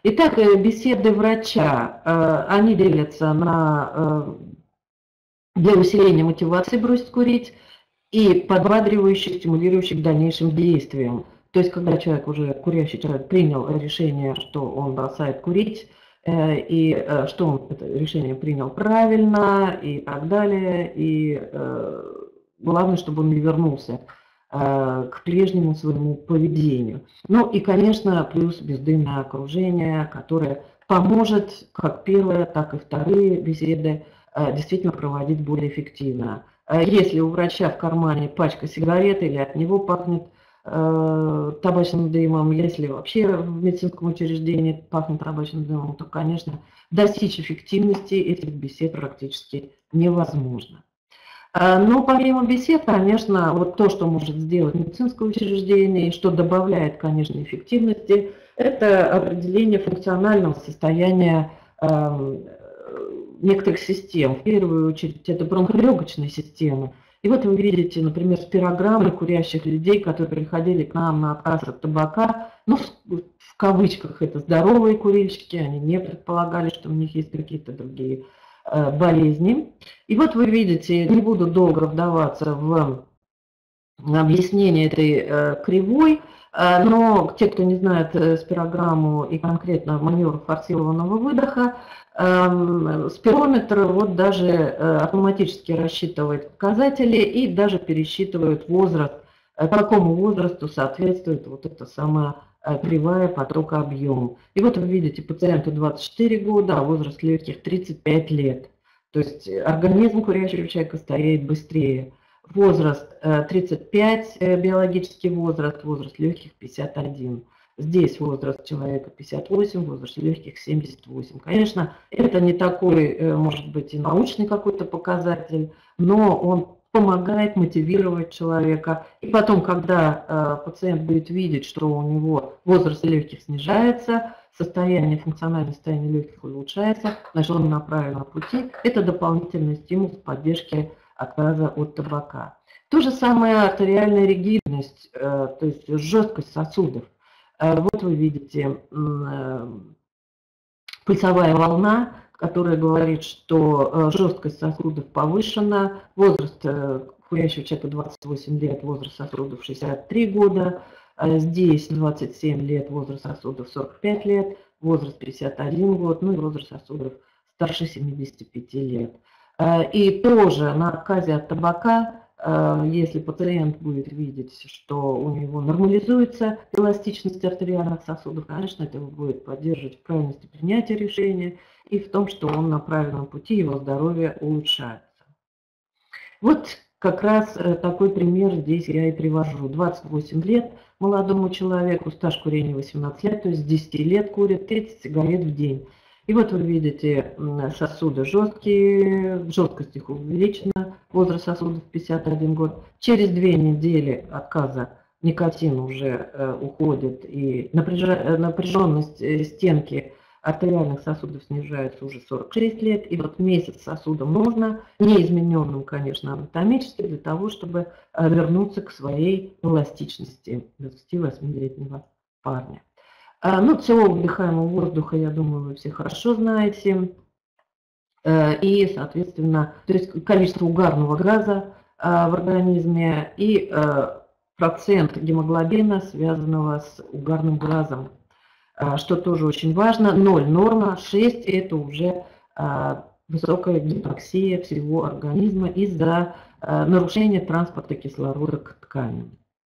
Итак, беседы врача, они делятся на для усиления мотивации бросить курить и подбадривающих, стимулирующих к дальнейшим действиям. То есть, когда человек уже, курящий человек, принял решение, что он бросает курить, и что он это решение принял правильно и так далее, и главное, чтобы он не вернулся к прежнему своему поведению. Ну и, конечно, плюс бездымное окружение, которое поможет как первые, так и вторые беседы действительно проводить более эффективно. Если у врача в кармане пачка сигарет или от него пахнет табачным дымом, если вообще в медицинском учреждении пахнет табачным дымом, то, конечно, достичь эффективности этих бесед практически невозможно. Но помимо бесед, конечно, вот то, что может сделать медицинское учреждение и что добавляет, конечно, эффективности, это определение функционального состояния некоторых систем. В первую очередь это бронхолегочные системы. И вот вы видите, например, спирограммы курящих людей, которые приходили к нам на отказ от табака, ну, в кавычках, это здоровые курильщики, они не предполагали, что у них есть какие-то другие болезни. И вот вы видите, не буду долго вдаваться в объяснение этой кривой, но те, кто не знает спирограмму и конкретно маневр форсированного выдоха, спирометр вот даже автоматически рассчитывает показатели и даже пересчитывает возраст, какому возрасту соответствует вот эта самая кривая потока объема. И вот вы видите, пациенту 24 года, а возраст легких 35 лет. То есть организм курящего человека стареет быстрее. Возраст 35, биологический возраст, возраст легких 51. Здесь возраст человека 58, возраст легких 78. Конечно, это не такой, может быть, и научный какой-то показатель, но он помогает мотивировать человека. И потом, когда пациент будет видеть, что у него возраст легких снижается, функциональное состояние легких улучшается, значит, он на правильном пути. Это дополнительный стимул поддержки отказа от табака. То же самое артериальная ригидность, то есть жесткость сосудов. Вот вы видите пульсовая волна, которая говорит, что жесткость сосудов повышена, возраст курящего человека 28 лет, возраст сосудов 63 года, здесь 27 лет, возраст сосудов 45 лет, возраст 51 год, ну и возраст сосудов старше 75 лет. И тоже на отказе от табака, если пациент будет видеть, что у него нормализуется эластичность артериальных сосудов, конечно, это будет поддерживать в правильности принятия решения и в том, что он на правильном пути, его здоровье улучшается. Вот как раз такой пример здесь я и привожу. 28 лет молодому человеку, стаж курения 18 лет, то есть с 10 лет курит 30 сигарет в день. И вот вы видите, сосуды жесткие, жесткость их увеличена, возраст сосудов 51 год. Через 2 недели отказа никотин уже уходит, и напряженность стенки артериальных сосудов снижается уже 46 лет. И вот месяц сосудам нужно, неизмененным, конечно, анатомически, для того, чтобы вернуться к своей эластичности 28-летнего парня. Ну, ЦО вдыхаемого воздуха, я думаю, вы все хорошо знаете. И, соответственно, то есть количество угарного газа в организме и процент гемоглобина, связанного с угарным газом, что тоже очень важно. 0 норма, 6 это уже высокая гипоксия всего организма из-за нарушения транспорта кислорода к тканям.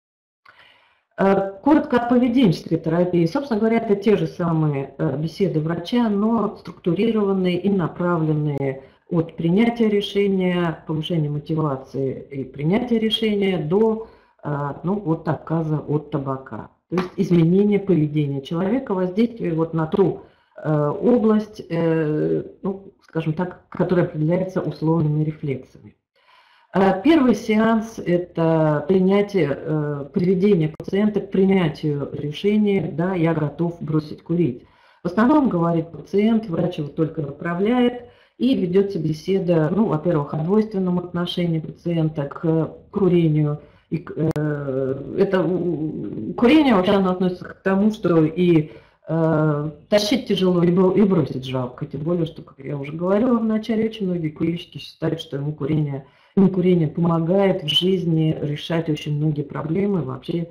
Коротко о поведенческой терапии. Собственно говоря, это те же самые беседы врача, но структурированные и направленные от принятия решения, повышения мотивации и принятия решения до от отказа от табака. То есть изменение поведения человека, воздействие вот на ту область, скажем так, которая определяется условными рефлексами. Первый сеанс – это приведение пациента к принятию решения, да, я готов бросить курить. В основном, говорит пациент, врач его только направляет, и ведется беседа, во-первых, о двойственном отношении пациента к курению. Курение вообще оно относится к тому, что и Тащить тяжело и бросить жалко, тем более, что, как я уже говорила в начале, очень многие курильщики считают, что ему курение помогает в жизни решать очень многие проблемы, вообще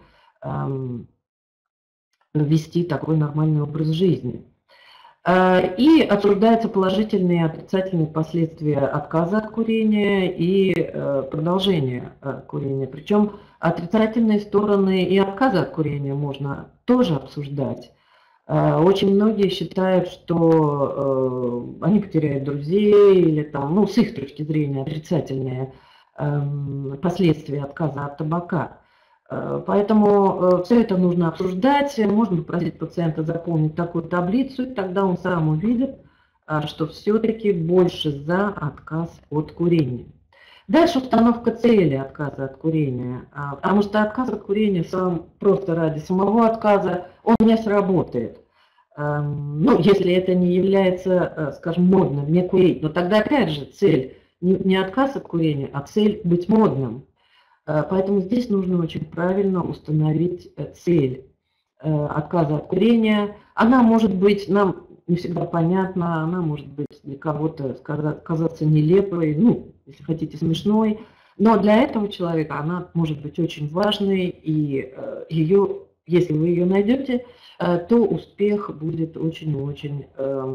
вести такой нормальный образ жизни. И обсуждаются положительные и отрицательные последствия отказа от курения и продолжения курения. Причем отрицательные стороны и отказа от курения можно тоже обсуждать. Очень многие считают, что они потеряют друзей или там, ну, с их точки зрения отрицательные последствия отказа от табака. Поэтому все это нужно обсуждать, можно попросить пациента заполнить такую таблицу, и тогда он сам увидит, что все-таки больше за отказ от курения. Дальше установка цели отказа от курения, потому что отказ от курения сам просто ради самого отказа, он не сработает. Ну, если это не является, скажем, модным, не курить, но тогда опять же цель не отказ от курения, а цель быть модным. Поэтому здесь нужно очень правильно установить цель отказа от курения. Она может быть нам не всегда понятна, она может быть для кого-то казаться нелепой, ну, если хотите, смешной. Но для этого человека она может быть очень важной, и ее, если вы ее найдете, то успех будет очень-очень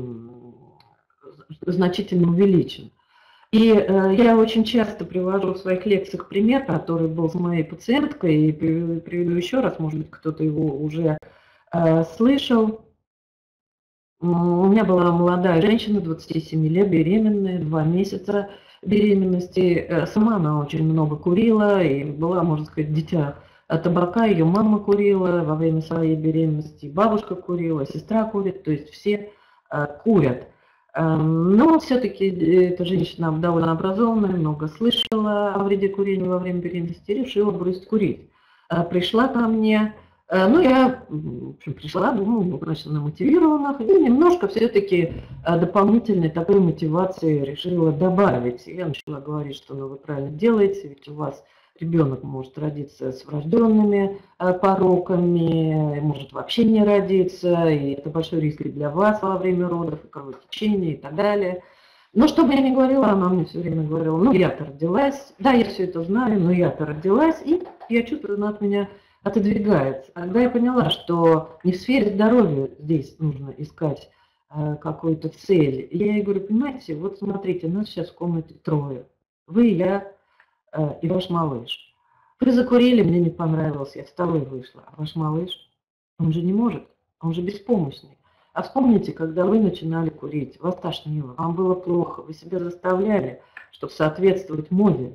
значительно увеличен. И я очень часто привожу в своих лекциях пример, который был с моей пациенткой, и приведу еще раз, может быть, кто-то его уже слышал. У меня была молодая женщина, 27 лет, беременная, 2 месяца беременности. Сама она очень много курила, и была, можно сказать, дитя табака. Ее мама курила во время своей беременности, бабушка курила, сестра курит, то есть все курят. Но все-таки эта женщина довольно образованная, много слышала о вреде курения во время беременности, решила бросить курить. Пришла ко мне, ну я в общем, пришла, думаю, достаточно мотивирована, и немножко все-таки дополнительной такой мотивации решила добавить. Я начала говорить, что ну, вы правильно делаете, ведь у вас ребенок может родиться с врожденными пороками, может вообще не родиться, и это большой риск и для вас во время родов, и кровотечения и так далее. Но что бы я ни говорила, она мне все время говорила, ну я-то родилась, да, я все это знаю, но я-то родилась, и я чувствую, она от меня отодвигается. Когда я поняла, что не в сфере здоровья здесь нужно искать какую-то цель, я ей говорю, понимаете, вот смотрите, нас сейчас в комнате 3, вы, я и ваш малыш. Вы закурили, мне не понравилось, я встала и вышла. А ваш малыш, он же не может, он же беспомощный. А вспомните, когда вы начинали курить, вас тошнило, вам было плохо, вы себя заставляли, чтобы соответствовать моде.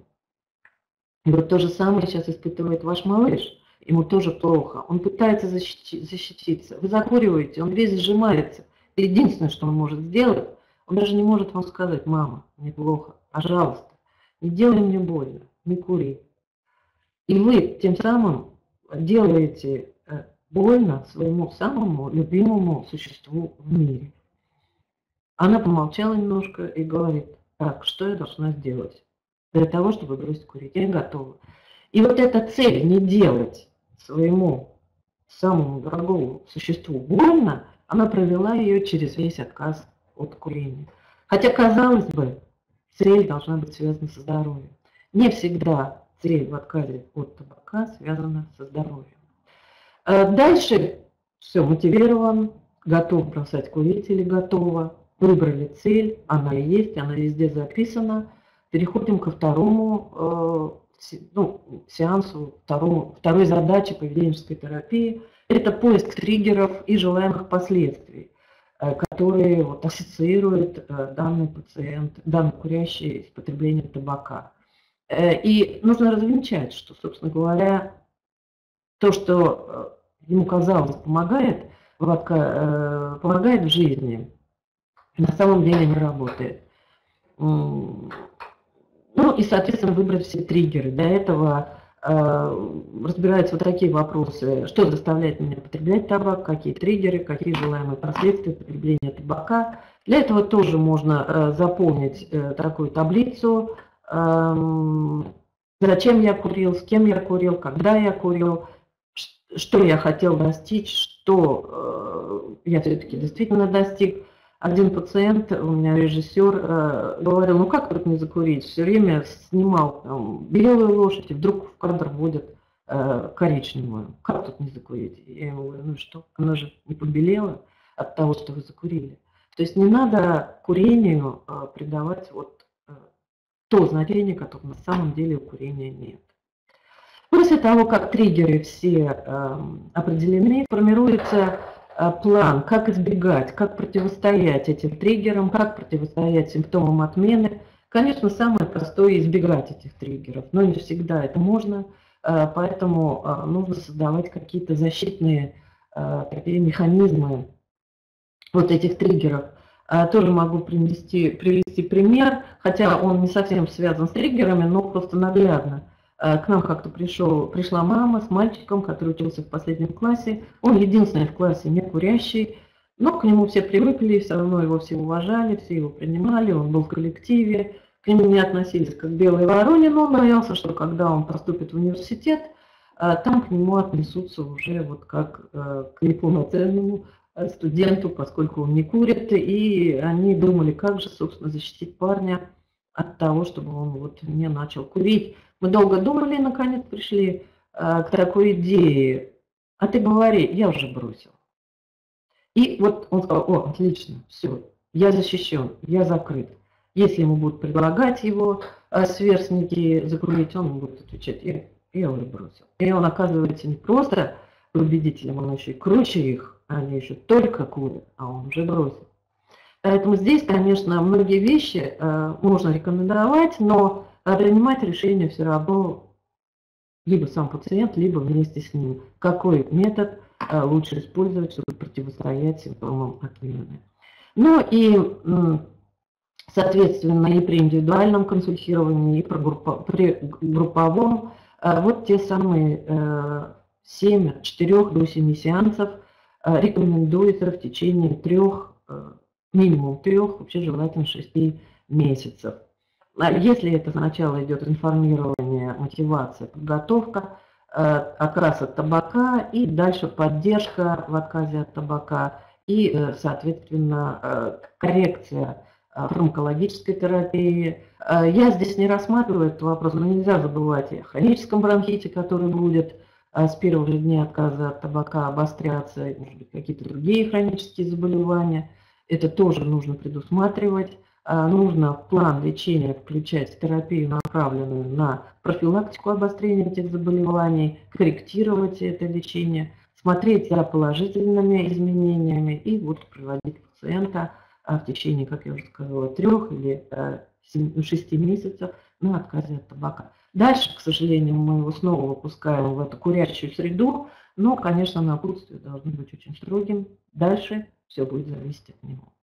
И вот то же самое сейчас испытывает ваш малыш. Ему тоже плохо, он пытается защититься. Вы закуриваете, он весь сжимается. И единственное, что он может сделать, он даже не может вам сказать, мама, мне плохо, пожалуйста. Не делай мне больно, не кури. И вы тем самым делаете больно своему самому любимому существу в мире. Она помолчала немножко и говорит, так, что я должна сделать для того, чтобы бросить курить? Я готова. И вот эта цель не делать своему самому дорогому существу больно, она провела ее через весь отказ от курения. Хотя, казалось бы, цель должна быть связана со здоровьем. Не всегда цель в отказе от табака связана со здоровьем. Дальше все, мотивирован, готов бросать курить или готова. Выбрали цель, она есть, она везде записана. Переходим ко второму сеансу, второй задаче поведенческой терапии. Это поиск триггеров и желаемых последствий, которые вот ассоциирует данный пациент, данный курящий с потреблением табака. И нужно развенчать, что, собственно говоря, то, что ему казалось помогает в жизни, на самом деле не работает. Ну и, соответственно, выбрать все триггеры. Для этого разбираются вот такие вопросы. Что заставляет меня потреблять табак, какие триггеры, какие желаемые последствия потребления табака. Для этого тоже можно заполнить такую таблицу. Зачем я курил, с кем я курил, когда я курил, что я хотел достичь, что я все-таки действительно достиг. Один пациент, у меня режиссер, говорил, ну как тут не закурить? Все время снимал там белую лошадь, и вдруг в кадр вводят коричневую. Как тут не закурить? Я ему говорю, ну что, она же не побелела от того, что вы закурили. То есть не надо курению придавать вот то значение, которое на самом деле у курения нет. После того, как триггеры все определены, формируется план, как избегать, как противостоять этим триггерам, как противостоять симптомам отмены. Конечно, самое простое – избегать этих триггеров, но не всегда это можно, поэтому нужно создавать какие-то защитные такие механизмы вот этих триггеров. Тоже могу привести пример, хотя он не совсем связан с триггерами, но просто наглядно. К нам как-то пришла мама с мальчиком, который учился в последнем классе. Он единственный в классе не курящий, но к нему все привыкли, все равно его все уважали, все его принимали, он был в коллективе, к нему не относились как к белой вороне, но он боялся, что когда он поступит в университет, там к нему отнесутся уже вот как к неполноценному студенту, поскольку он не курит, и они думали, как же, собственно, защитить парня от того, чтобы он вот не начал курить. Мы долго думали, и наконец пришли к такой идее. А ты говори, я уже бросил. И вот он сказал, о, отлично, все, я защищен, я закрыт. Если ему будут предлагать его сверстники закурить, он будет отвечать, я уже бросил. И он оказывается не просто победителем, он еще и круче их, они еще только курят, а он уже бросил. Поэтому здесь, конечно, многие вещи можно рекомендовать, но принимать решение все равно либо сам пациент, либо вместе с ним. Какой метод лучше использовать, чтобы противостоять симптомам отмены. Ну и, соответственно, и при индивидуальном консультировании, и при групповом, вот те самые 7, от 4 до 7 сеансов рекомендуется в течение 3, минимум 3, вообще желательно 6 месяцев. Если это сначала идет информирование, мотивация, подготовка, отказ от табака и дальше поддержка в отказе от табака и, соответственно, коррекция фармакологической терапии. Я здесь не рассматриваю этот вопрос, но нельзя забывать и о хроническом бронхите, который будет с первого же дня отказа от табака обостряться, может быть, какие-то другие хронические заболевания. Это тоже нужно предусматривать. Нужно в план лечения включать терапию, направленную на профилактику обострения этих заболеваний, корректировать это лечение, смотреть за положительными изменениями и вот приводить пациента в течение, как я уже сказала, 3 или 6 месяцев на отказе от табака. Дальше, к сожалению, мы его снова выпускаем в эту курящую среду, но, конечно, напутствие должно быть очень строгим. Дальше все будет зависеть от него.